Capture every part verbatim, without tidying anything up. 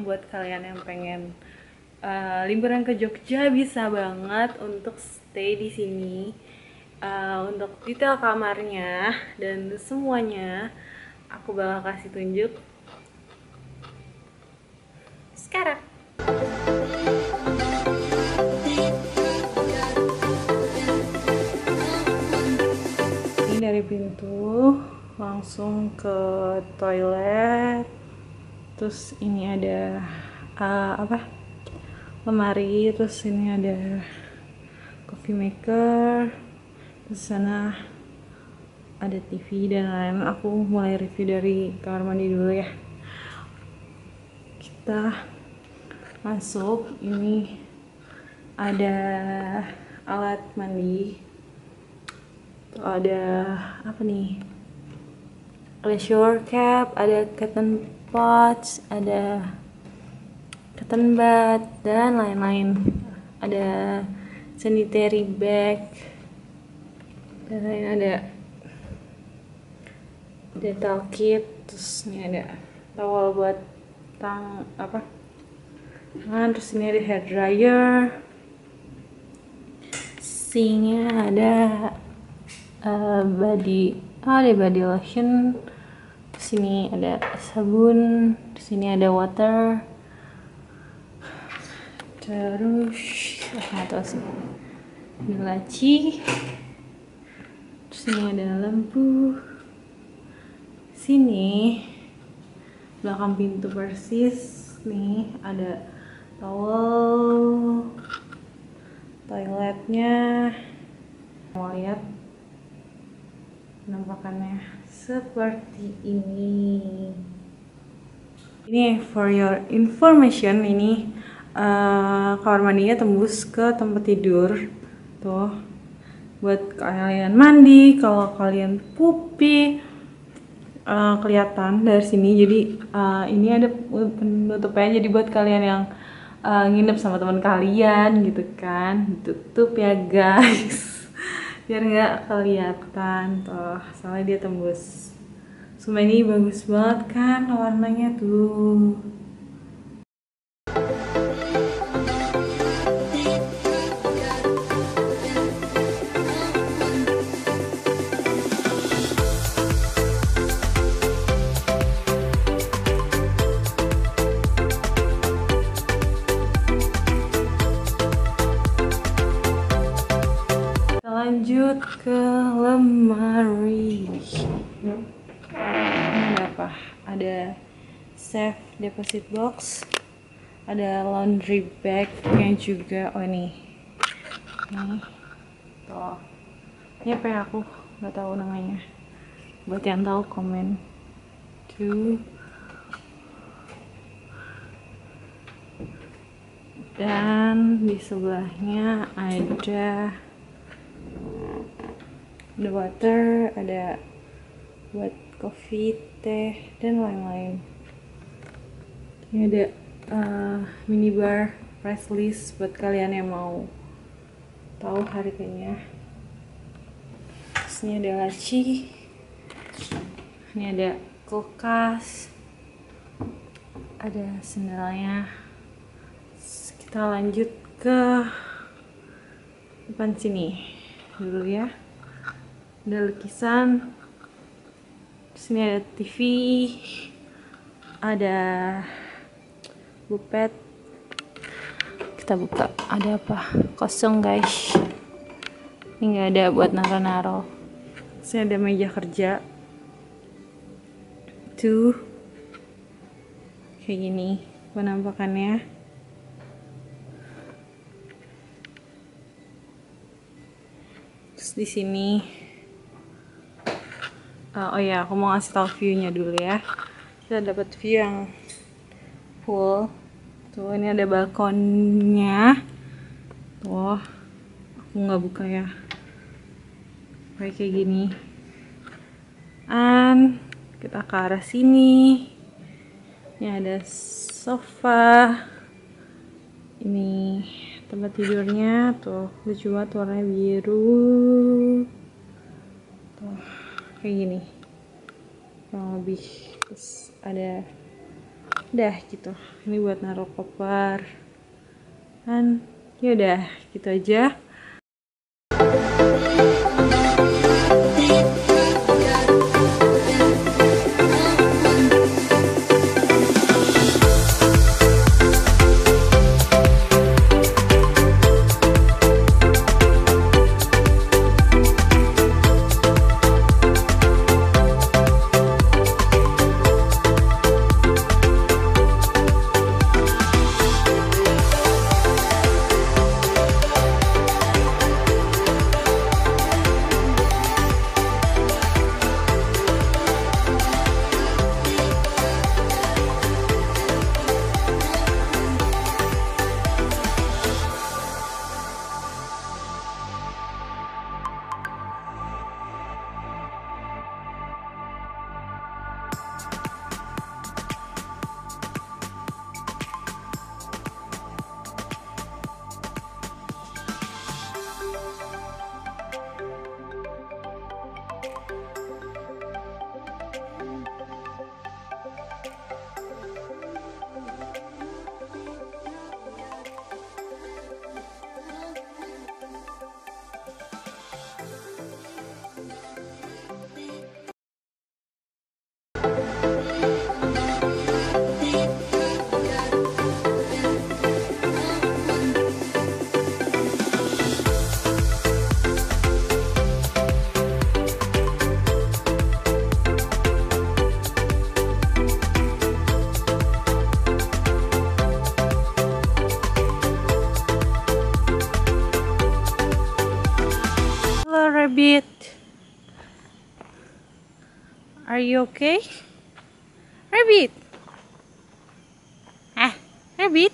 buat kalian yang pengen uh, liburan ke Jogja bisa banget untuk stay di sini. Uh, untuk detail kamarnya dan semuanya aku bakal kasih tunjuk sekarang. Ini dari pintu langsung ke toilet. Terus ini ada uh, apa? lemari, terus ini ada coffee maker. Terus sana ada T V dan lain-lain. Aku mulai review dari kamar mandi dulu ya. Kita masuk, ini ada alat mandi. Tuh ada apa nih? Ada shower cap, ada cotton pods, ada cotton bud dan lain-lain. Ada sanitary bag dan lain, ada dental kit. Terus ini ada towel buat tang apa tangan. Terus ini ada hair dryer. Sinknya ada uh, body oh, ada body lotion. Terus ini ada sabun. Terus ini ada water. Terus nggak tahu sih, ada laci. Terus ini ada lampu. Sini belakang pintu persis nih ada towel, toiletnya. Mau lihat penampakannya seperti ini. Ini for your information, ini uh, kamar mandinya tembus ke tempat tidur tuh, buat kalian mandi. Kalau kalian pupi uh, kelihatan dari sini. Jadi uh, ini ada penutupnya, jadi buat kalian yang uh, nginep sama teman kalian gitu kan, tutup ya guys biar nggak kelihatan tuh, soalnya dia tembus. Semua ini bagus banget kan warnanya tuh. Lanjut ke lemari. Ini ada apa? Ada safe deposit box, ada laundry bag yang juga. Oh ini, nih, tuh. Ini apa ya, aku nggak tahu namanya. Buat yang tahu komen. Tuh. Dan di sebelahnya ada ada water, ada buat kopi, teh, dan lain-lain. Ini ada uh, minibar price list buat kalian yang mau tahu harganya. Terus ini ada laci, ini ada kulkas, ada sendalnya. Terus kita lanjut ke depan sini dulu ya. Ada lukisan. Terus ini ada T V, ada bupet. Kita buka, ada apa? Kosong guys. Ini nggak ada buat naro-naro. Terus ada meja kerja tuh, kayak gini penampakannya. Terus di sini Uh, oh ya, aku mau ngasih tahu view-nya dulu ya. Kita dapat view yang full. Tuh, ini ada balkonnya. Tuh, aku nggak buka ya. Kayak kayak gini. Dan kita ke arah sini. Ini ada sofa. Ini tempat tidurnya. Tuh, lucu banget warnanya biru. Tuh, kayak gini kurang lebih. Terus ada Udah gitu, ini buat naruh koper kan. Ya udah gitu aja. Hello Rabbit, are you okay? Rabbit, ah, Rabbit.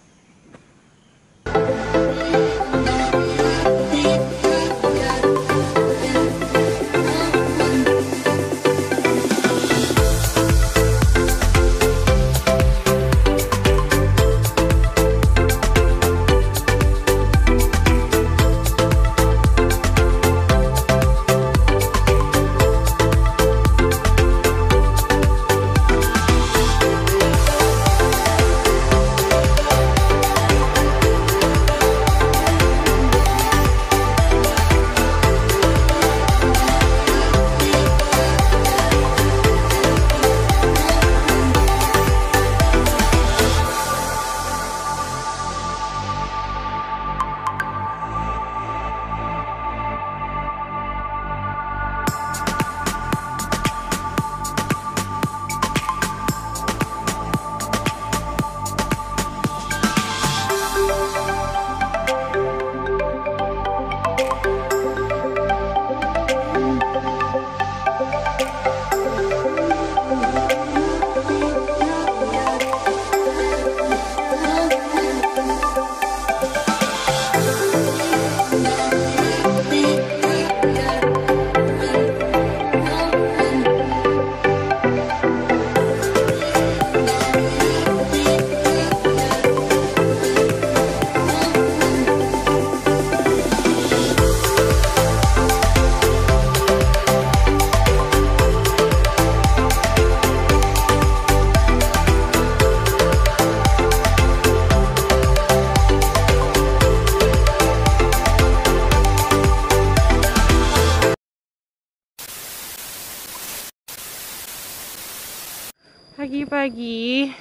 Pagi-pagi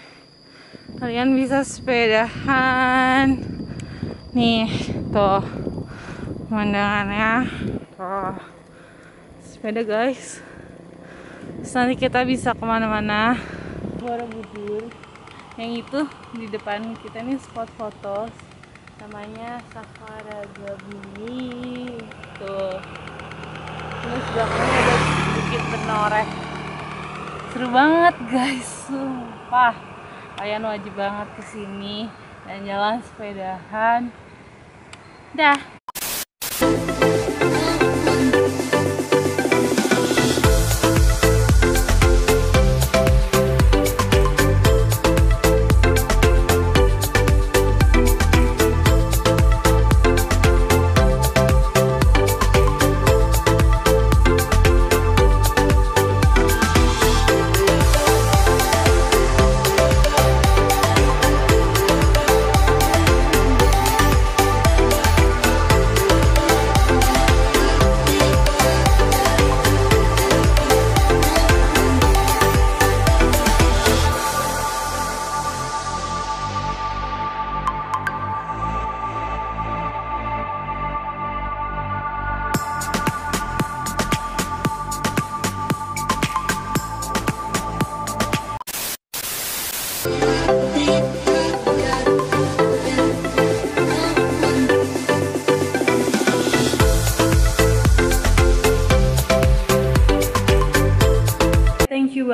kalian bisa sepedahan nih, tuh pemandangannya, tuh sepeda guys. Terus nanti kita bisa kemana-mana. Borobudur, yang itu di depan kita nih spot foto, namanya Safaragha Bumi tuh. Terus belakangnya ada Bukit Menoreh. Seru banget guys, sumpah. Kalian wajib banget kesini dan jalan sepedahan. Dah.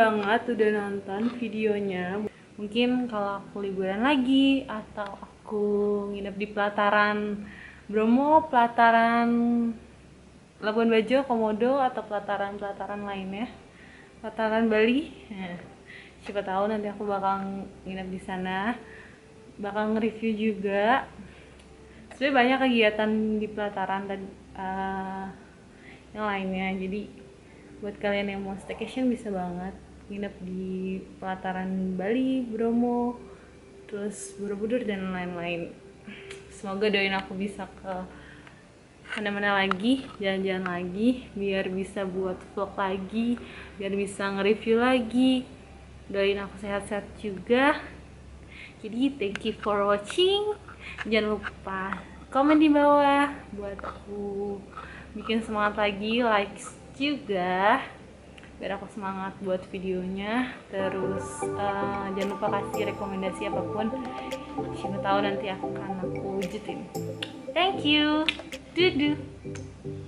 banget udah nonton videonya. Mungkin kalau aku liburan lagi atau aku nginep di pelataran Bromo, pelataran Labuan Bajo, Komodo, atau pelataran-pelataran lainnya, pelataran Bali, nah, siapa tahu nanti aku bakal nginep di sana, bakal nge-review juga. Sebenarnya banyak kegiatan di pelataran dan uh, yang lainnya, jadi buat kalian yang mau staycation bisa banget nginep di pelataran Bali, Bromo, terus Borobudur dan lain-lain. Semoga doain aku bisa ke mana-mana lagi, jalan-jalan lagi, biar bisa buat vlog lagi, biar bisa nge-review lagi. Doain aku sehat-sehat juga. Jadi thank you for watching. Jangan lupa komen di bawah buat aku bikin semangat lagi, likes juga biar aku semangat buat videonya. Terus uh, jangan lupa kasih rekomendasi apapun, siapa tahu nanti akan aku wujudin. Thank you. Dudu.